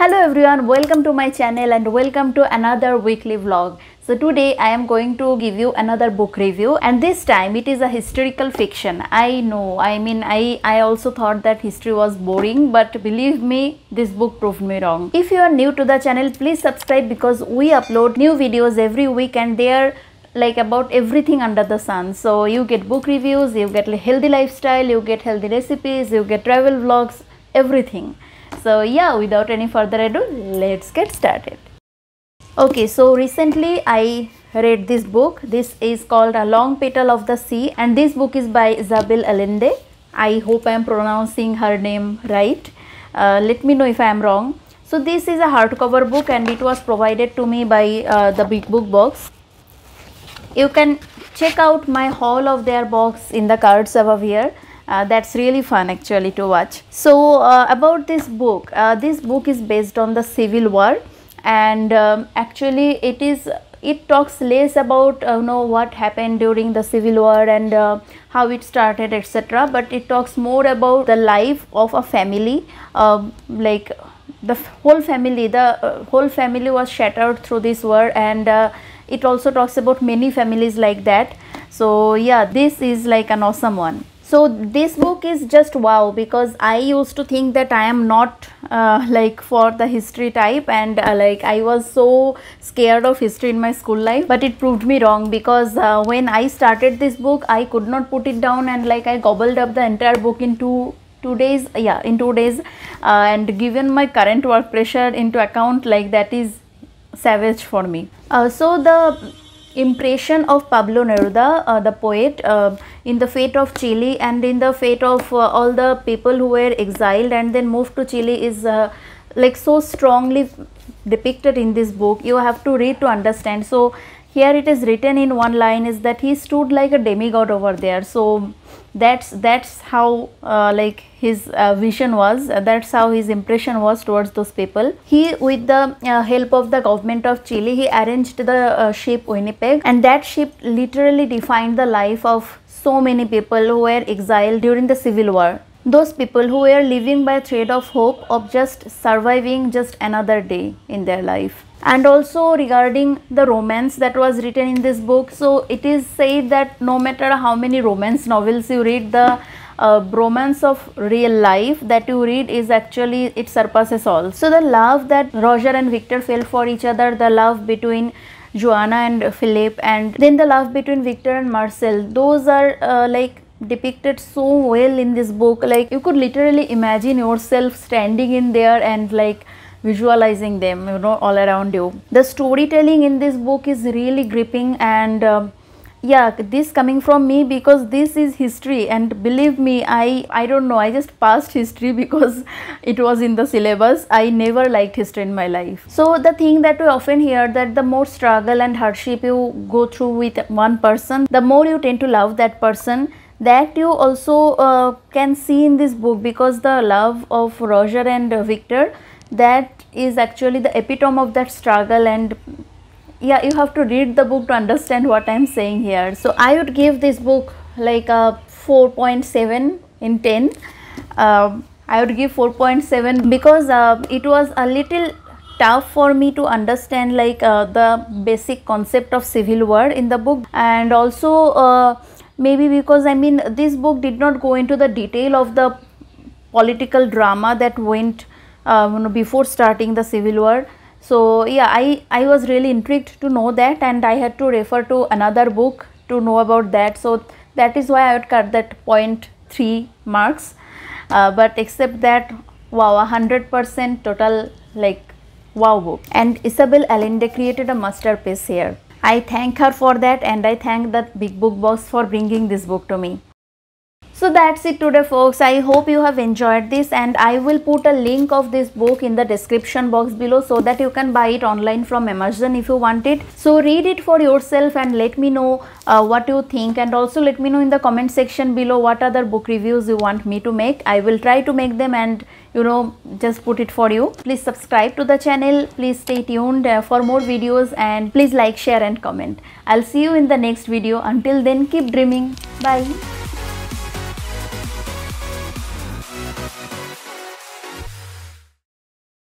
Hello everyone, welcome to my channel and welcome to another weekly vlog. So today I am going to give you another book review, and this time it is a historical fiction. I know, I also thought that history was boring, but believe me, this book proved me wrong. If you are new to the channel, please subscribe because we upload new videos every week and they are like about everything under the sun. So you get book reviews, you get healthy lifestyle, you get healthy recipes, you get travel vlogs, everything. So yeah, without any further ado, let's get started. Okay, so recently I read this book. This is called A Long Petal of the Sea, and this book is by Isabel Allende. I hope I am pronouncing her name right. Let me know if I am wrong. So this is a hardcover book and it was provided to me by the Big Book Box. You can check out my haul of their box in the cards above here. That's really fun actually to watch. So about this book is based on the Civil War, and actually it talks less about what happened during the Civil War and how it started, etc., but it talks more about the life of a family, like the whole family was shattered through this war, and it also talks about many families like that. So yeah, this is like an awesome one. So this book is just wow, because I used to think that I am not like for the history type, and like I was so scared of history in my school life, but it proved me wrong, because when I started this book I could not put it down, and like I gobbled up the entire book in two days, and given my current work pressure into account, like that is savage for me. So the impression of Pablo Neruda, the poet, in the fate of Chile and in the fate of all the people who were exiled and then moved to Chile is like so strongly depicted in this book. You have to read to understand. So here it is written in one line is that he stood like a demigod over there. So that's how like his vision was, that's how his impression was towards those people. He, with the help of the government of Chile, he arranged the ship Winnipeg, and that ship literally defined the life of so many people who were exiled during the Civil War. Those people who were living by a thread of hope of just surviving just another day in their life. And also regarding the romance that was written in this book, so it is said that no matter how many romance novels you read, the romance of real life that you read is actually, it surpasses all. So the love that Roger and Victor felt for each other, the love between Joanna and Philip, and then the love between Victor and Marcel, those are like depicted so well in this book. Like you could literally imagine yourself standing in there and like visualizing them, all around you. The storytelling in this book is really gripping, and yeah, this coming from me because this is history, and believe me, I don't know, I just passed history because it was in the syllabus. I never liked history in my life. So the thing that we often hear, that the more struggle and hardship you go through with one person, the more you tend to love that person. That you also can see in this book, because the love of Roger and Victor, that is actually the epitome of that struggle. And yeah, you have to read the book to understand what I am saying here. So I would give this book like a 4.7 in 10. I would give 4.7 because it was a little tough for me to understand like the basic concept of Civil War in the book, and also maybe because this book did not go into the detail of the political drama that went before starting the Civil War. So yeah, I was really intrigued to know that, and I had to refer to another book to know about that. So that is why I would cut that 0.3 marks, but except that, wow, 100% total like wow book. And Isabel Allende created a masterpiece here. I thank her for that, and I thank the Big Book Box for bringing this book to me. So that's it today, folks. I hope you have enjoyed this, and I will put a link of this book in the description box below so that you can buy it online from Amazon if you want it. So read it for yourself and let me know what you think, and also let me know in the comment section below what other book reviews you want me to make. I will try to make them and just put it for you. Please subscribe to the channel, please stay tuned for more videos, and please like, share and comment. I'll see you in the next video. Until then, keep dreaming. Bye.